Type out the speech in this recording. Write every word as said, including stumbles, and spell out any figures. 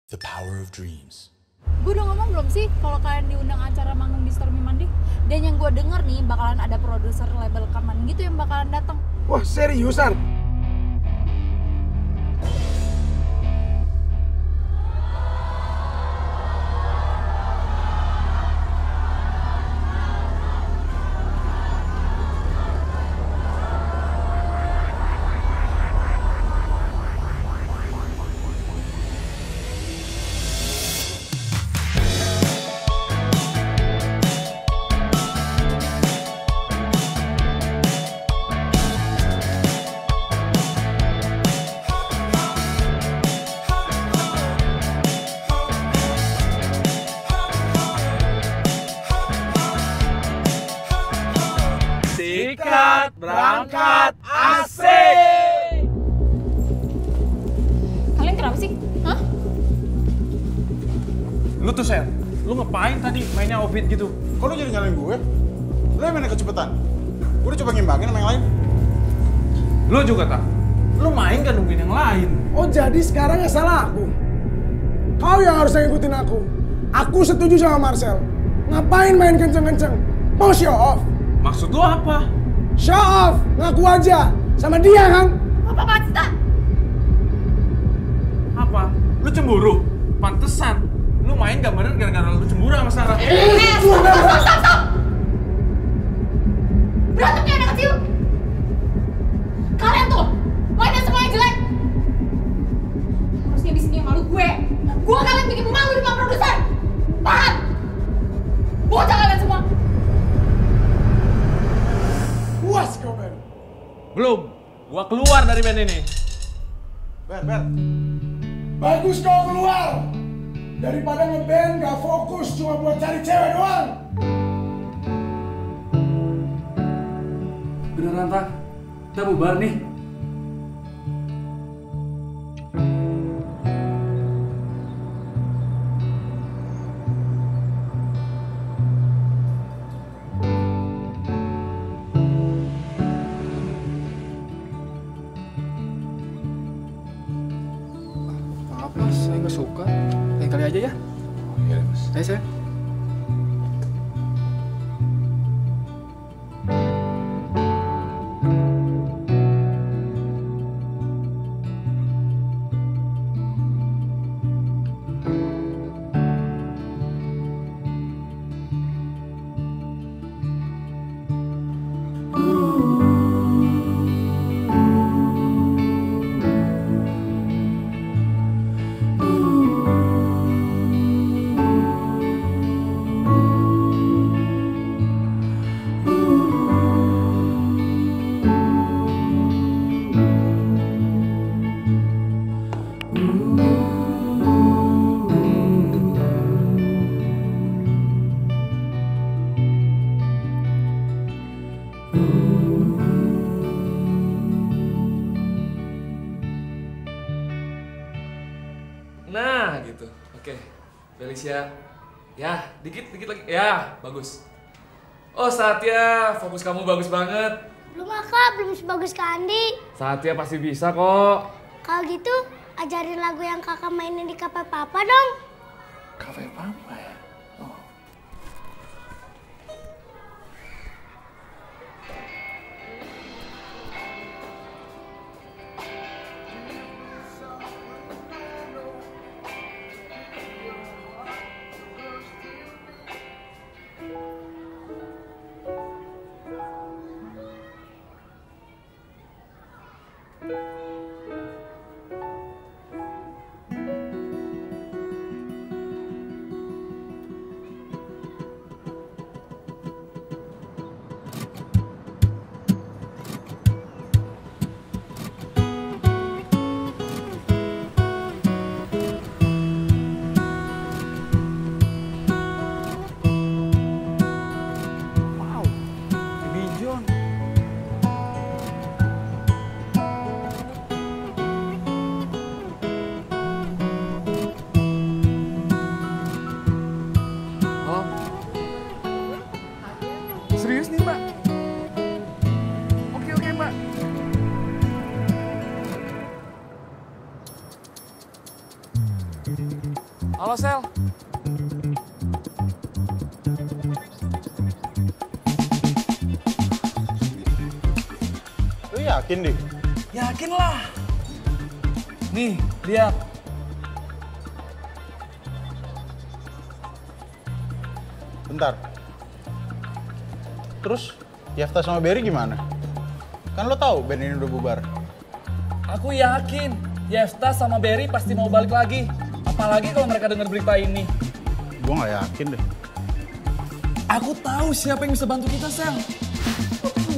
The power of dreams. Gue udah ngomong belum sih kalau kalian diundang acara manggung di Stormy Mandi? Dan yang gue denger nih bakalan ada produser label rekaman gitu yang bakalan datang. Wah, seriusan? Sikat berangkat asik. Kalian kenapa sih? Hah? Lu tuh Sel, lu ngapain tadi mainnya offbeat gitu? Kok lu jadi nyalain gue? Lu yang mainnya kecepatan. Gue udah coba ngimbangin sama yang lain. Lu juga tak? Lu main kan nungguin yang lain. Oh, jadi sekarang yang salah aku? Kau yang harus ngikutin aku. Aku setuju sama Marcel. Ngapain main kenceng-kenceng? Mau show off? Maksud lu apa? Show off! Ngaku aja! Sama dia kan? Apa apaan sih, Tak? Apa? Lu cemburu? Pantesan. Lu main gambaran gara-gara lu cemburu sama Sarah. Eh, stop, stop, stop, stop, stop! Berantemnya anak kecil! Kalian tuh, mainnya semuanya jelek! Harusnya di sini yang malu gue. Gue kalian bikin malu di depan produser! Paham? Bocah kalian semua! Puas kau, Ben. Belum. Gua keluar dari band ini. Ber, Ber. Bagus kau keluar! Daripada ngeband gak fokus cuma buat cari cewek doang. Beneran, Tak? Kita bubar nih. Maaf mas, saya nggak suka. Lain kali aja ya. Iya mas. Ayo saya. Nah, gitu. Oke. Felicia. Ya, dikit, dikit lagi. Ya, bagus. Oh, Satya, fokus kamu bagus banget. Belum ah, Kak, belum sebagus Kak Andi. Satya pasti bisa kok. Kalau gitu, ajarin lagu yang kakak mainin di kafe papa dong. Kafe papa ya. Oh. Halo, Sel. Lu yakin deh? Yakin lah. Nih, lihat. Bentar. Terus Yefta sama Berry gimana? Kan lo tahu band ini udah bubar. Aku yakin Yefta sama Berry pasti mau balik lagi. Apalagi kalau mereka dengar berita ini. Gue nggak yakin deh. Aku tahu siapa yang bisa bantu kita, Sel.